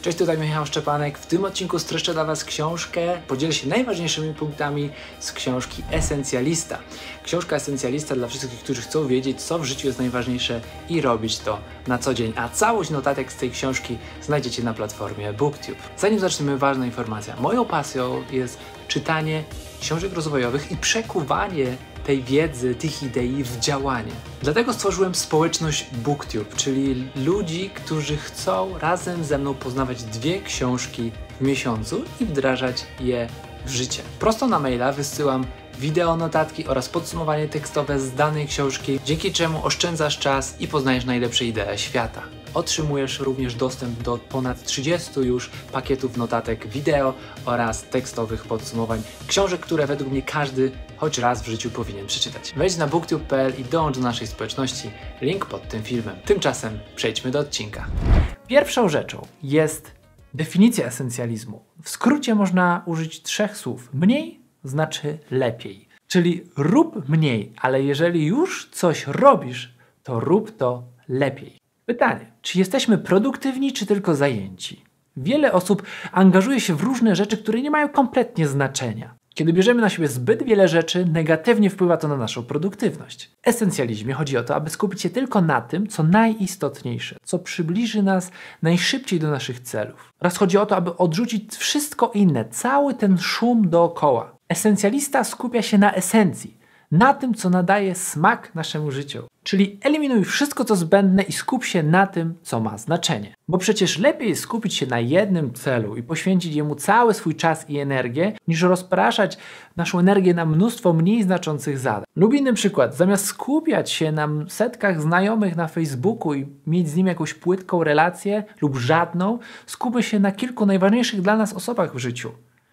Cześć, tutaj Michał Szczepanek. W tym odcinku streszczę dla Was książkę. Podzielę się najważniejszymi punktami z książki Esencjalista. Książka Esencjalista dla wszystkich, którzy chcą wiedzieć, co w życiu jest najważniejsze i robić to na co dzień. A całość notatek z tej książki znajdziecie na platformie BookTube. Zanim zaczniemy, ważna informacja. Moją pasją jest czytanie książek rozwojowych i przekuwanie tej wiedzy, tych idei w działanie. Dlatego stworzyłem społeczność BookTube, czyli ludzi, którzy chcą razem ze mną poznawać 2 książki w miesiącu i wdrażać je w życie. Prosto na maila wysyłam wideo, notatki oraz podsumowanie tekstowe z danej książki, dzięki czemu oszczędzasz czas i poznajesz najlepsze idee świata. Otrzymujesz również dostęp do ponad 30 już pakietów notatek wideo oraz tekstowych podsumowań książek, które według mnie każdy choć raz w życiu powinien przeczytać. Wejdź na booktube.pl i dołącz do naszej społeczności. Link pod tym filmem. Tymczasem przejdźmy do odcinka. Pierwszą rzeczą jest definicja esencjalizmu. W skrócie można użyć 3 słów. Mniej znaczy lepiej. Czyli rób mniej, ale jeżeli już coś robisz, to rób to lepiej. Pytanie, czy jesteśmy produktywni, czy tylko zajęci? Wiele osób angażuje się w różne rzeczy, które nie mają kompletnie znaczenia. Kiedy bierzemy na siebie zbyt wiele rzeczy, negatywnie wpływa to na naszą produktywność. W esencjalizmie chodzi o to, aby skupić się tylko na tym, co najistotniejsze, co przybliży nas najszybciej do naszych celów. Oraz chodzi o to, aby odrzucić wszystko inne, cały ten szum dookoła. Esencjalista skupia się na esencji, na tym, co nadaje smak naszemu życiu. Czyli eliminuj wszystko, co zbędne i skup się na tym, co ma znaczenie. Bo przecież lepiej jest skupić się na jednym celu i poświęcić jemu cały swój czas i energię, niż rozpraszać naszą energię na mnóstwo mniej znaczących zadań. Lub inny przykład, zamiast skupiać się na setkach znajomych na Facebooku i mieć z nim jakąś płytką relację lub żadną, skupmy się na kilku najważniejszych dla nas osobach w życiu.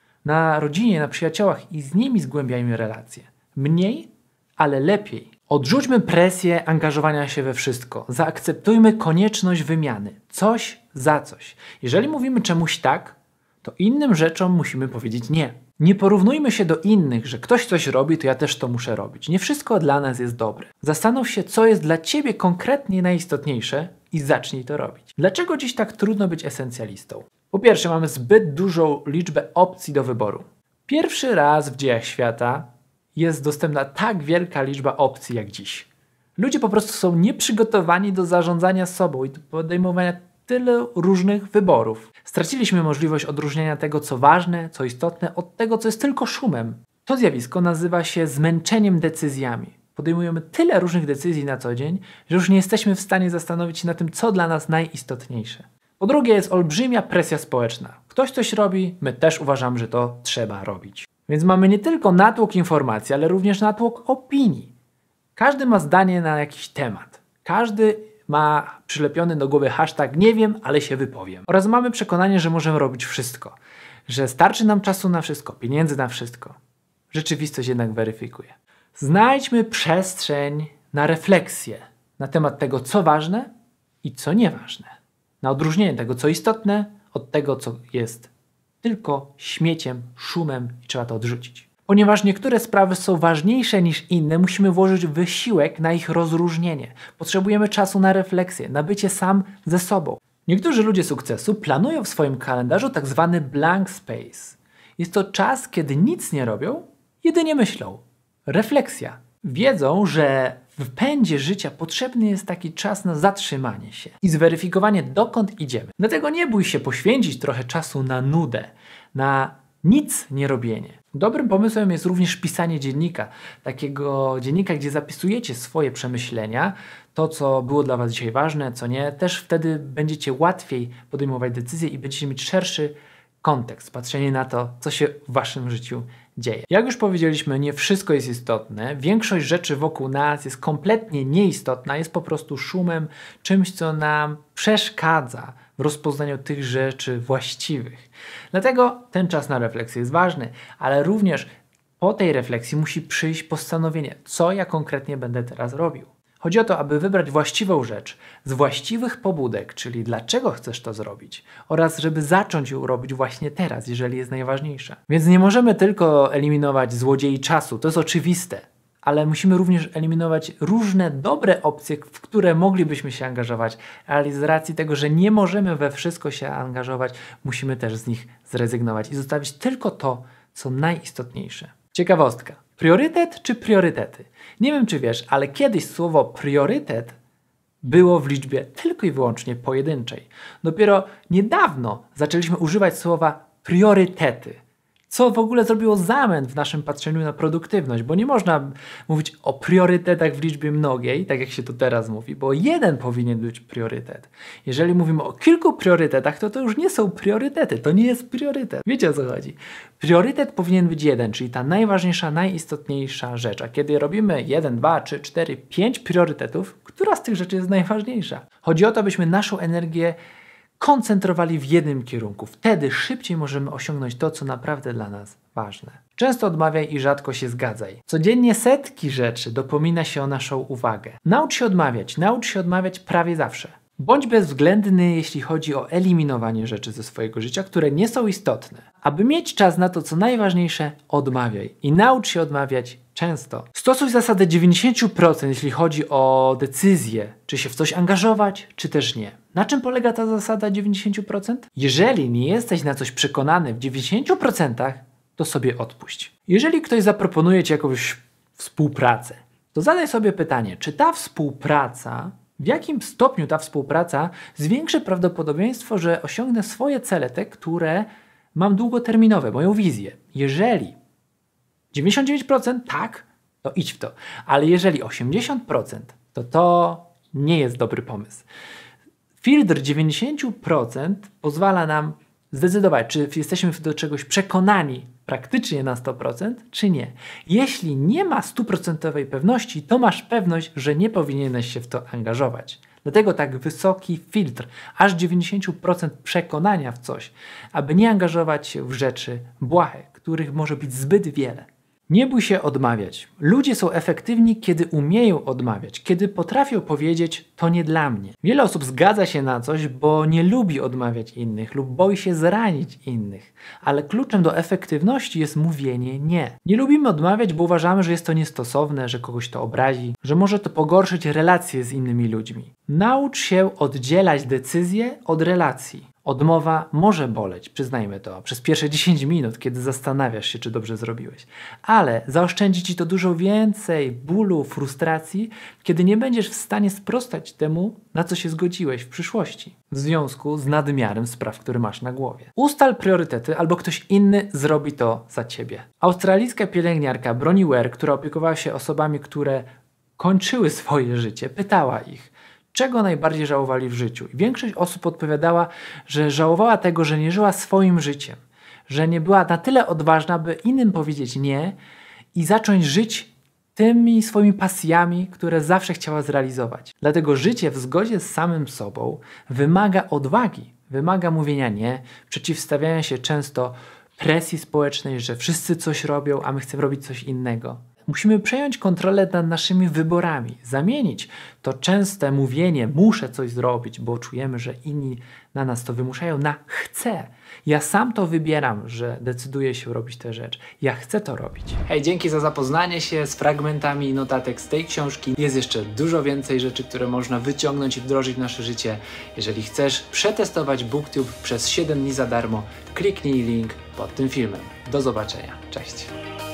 Na rodzinie, na przyjaciołach i z nimi zgłębiajmy relacje. Mniej, ale lepiej. Odrzućmy presję angażowania się we wszystko. Zaakceptujmy konieczność wymiany. Coś za coś. Jeżeli mówimy czemuś tak, to innym rzeczom musimy powiedzieć nie. Nie porównujmy się do innych, że ktoś coś robi, to ja też to muszę robić. Nie wszystko dla nas jest dobre. Zastanów się, co jest dla Ciebie konkretnie najistotniejsze i zacznij to robić. Dlaczego dziś tak trudno być esencjalistą? Po pierwsze, mamy zbyt dużą liczbę opcji do wyboru. Pierwszy raz w dziejach świata jest dostępna tak wielka liczba opcji jak dziś. Ludzie po prostu są nieprzygotowani do zarządzania sobą i do podejmowania tyle różnych wyborów. Straciliśmy możliwość odróżniania tego, co ważne, co istotne, od tego, co jest tylko szumem. To zjawisko nazywa się zmęczeniem decyzjami. Podejmujemy tyle różnych decyzji na co dzień, że już nie jesteśmy w stanie zastanowić się nad tym, co dla nas najistotniejsze. Po drugie, jest olbrzymia presja społeczna. Ktoś coś robi, my też uważamy, że to trzeba robić. Więc mamy nie tylko natłok informacji, ale również natłok opinii. Każdy ma zdanie na jakiś temat. Każdy ma przylepiony do głowy hashtag nie wiem, ale się wypowiem. Oraz mamy przekonanie, że możemy robić wszystko. Że starczy nam czasu na wszystko, pieniędzy na wszystko. Rzeczywistość jednak weryfikuje. Znajdźmy przestrzeń na refleksję na temat tego, co ważne i co nieważne. Na odróżnienie tego, co istotne, od tego, co jest tylko śmieciem, szumem i trzeba to odrzucić. Ponieważ niektóre sprawy są ważniejsze niż inne, musimy włożyć wysiłek na ich rozróżnienie. Potrzebujemy czasu na refleksję, na bycie sam ze sobą. Niektórzy ludzie sukcesu planują w swoim kalendarzu tak zwany blank space. Jest to czas, kiedy nic nie robią, jedynie myślą. Refleksja. Wiedzą, że w pędzie życia potrzebny jest taki czas na zatrzymanie się i zweryfikowanie, dokąd idziemy. Dlatego nie bój się poświęcić trochę czasu na nudę, na nic nie robienie. Dobrym pomysłem jest również pisanie dziennika. Takiego dziennika, gdzie zapisujecie swoje przemyślenia, to co było dla Was dzisiaj ważne, co nie. Też wtedy będziecie łatwiej podejmować decyzje i będziecie mieć szerszy kontekst, patrzenie na to, co się w Waszym życiu dzieje. Jak już powiedzieliśmy, nie wszystko jest istotne. Większość rzeczy wokół nas jest kompletnie nieistotna, jest po prostu szumem, czymś, co nam przeszkadza w rozpoznaniu tych rzeczy właściwych. Dlatego ten czas na refleksję jest ważny, ale również po tej refleksji musi przyjść postanowienie, co ja konkretnie będę teraz robił. Chodzi o to, aby wybrać właściwą rzecz z właściwych pobudek, czyli dlaczego chcesz to zrobić oraz żeby zacząć ją robić właśnie teraz, jeżeli jest najważniejsza. Więc nie możemy tylko eliminować złodziei czasu, to jest oczywiste, ale musimy również eliminować różne dobre opcje, w które moglibyśmy się angażować, ale z racji tego, że nie możemy we wszystko się angażować, musimy też z nich zrezygnować i zostawić tylko to, co najistotniejsze. Ciekawostka. Priorytet czy priorytety? Nie wiem, czy wiesz, ale kiedyś słowo priorytet było w liczbie tylko i wyłącznie pojedynczej. Dopiero niedawno zaczęliśmy używać słowa priorytety, co w ogóle zrobiło zamęt w naszym patrzeniu na produktywność, bo nie można mówić o priorytetach w liczbie mnogiej, tak jak się to teraz mówi, bo jeden powinien być priorytet. Jeżeli mówimy o kilku priorytetach, to już nie są priorytety, to nie jest priorytet. Wiecie, o co chodzi? Priorytet powinien być jeden, czyli ta najważniejsza, najistotniejsza rzecz. A kiedy robimy 1, 2, 3, 4, 5 priorytetów, która z tych rzeczy jest najważniejsza? Chodzi o to, byśmy naszą energię koncentrowali w jednym kierunku. Wtedy szybciej możemy osiągnąć to, co naprawdę dla nas ważne. Często odmawiaj i rzadko się zgadzaj. Codziennie setki rzeczy dopomina się o naszą uwagę. Naucz się odmawiać prawie zawsze. Bądź bezwzględny, jeśli chodzi o eliminowanie rzeczy ze swojego życia, które nie są istotne. Aby mieć czas na to, co najważniejsze, odmawiaj. I naucz się odmawiać często. Stosuj zasadę 90%, jeśli chodzi o decyzję, czy się w coś angażować, czy też nie. Na czym polega ta zasada 90%? Jeżeli nie jesteś na coś przekonany w 90%, to sobie odpuść. Jeżeli ktoś zaproponuje Ci jakąś współpracę, to zadaj sobie pytanie, czy ta współpraca, w jakim stopniu ta współpraca zwiększy prawdopodobieństwo, że osiągnę swoje cele, te, które mam długoterminowe, moją wizję. Jeżeli 99% tak, to idź w to. Ale jeżeli 80%, to nie jest dobry pomysł. Filtr 90% pozwala nam zdecydować, czy jesteśmy do czegoś przekonani praktycznie na 100%, czy nie. Jeśli nie ma 100% pewności, to masz pewność, że nie powinieneś się w to angażować. Dlatego tak wysoki filtr, aż 90% przekonania w coś, aby nie angażować się w rzeczy błahe, których może być zbyt wiele. Nie bój się odmawiać. Ludzie są efektywni, kiedy umieją odmawiać, kiedy potrafią powiedzieć, to nie dla mnie. Wiele osób zgadza się na coś, bo nie lubi odmawiać innych lub boi się zranić innych. Ale kluczem do efektywności jest mówienie nie. Nie lubimy odmawiać, bo uważamy, że jest to niestosowne, że kogoś to obrazi, że może to pogorszyć relacje z innymi ludźmi. Naucz się oddzielać decyzje od relacji. Odmowa może boleć, przyznajmy to, przez pierwsze 10 minut, kiedy zastanawiasz się, czy dobrze zrobiłeś. Ale zaoszczędzi Ci to dużo więcej bólu, frustracji, kiedy nie będziesz w stanie sprostać temu, na co się zgodziłeś w przyszłości, w związku z nadmiarem spraw, które masz na głowie. Ustal priorytety, albo ktoś inny zrobi to za Ciebie. Australijska pielęgniarka Bronnie Ware, która opiekowała się osobami, które kończyły swoje życie, pytała ich, czego najbardziej żałowali w życiu. I większość osób odpowiadała, że żałowała tego, że nie żyła swoim życiem, że nie była na tyle odważna, by innym powiedzieć nie i zacząć żyć tymi swoimi pasjami, które zawsze chciała zrealizować. Dlatego życie w zgodzie z samym sobą wymaga odwagi, wymaga mówienia nie, przeciwstawiania się często presji społecznej, że wszyscy coś robią, a my chcemy robić coś innego. Musimy przejąć kontrolę nad naszymi wyborami, zamienić to częste mówienie muszę coś zrobić, bo czujemy, że inni na nas to wymuszają, na chcę. Ja sam to wybieram, że decyduję się robić tę rzecz. Ja chcę to robić. Hej, dzięki za zapoznanie się z fragmentami notatek z tej książki. Jest jeszcze dużo więcej rzeczy, które można wyciągnąć i wdrożyć w nasze życie. Jeżeli chcesz przetestować BookTube przez 7 dni za darmo, kliknij link pod tym filmem. Do zobaczenia. Cześć.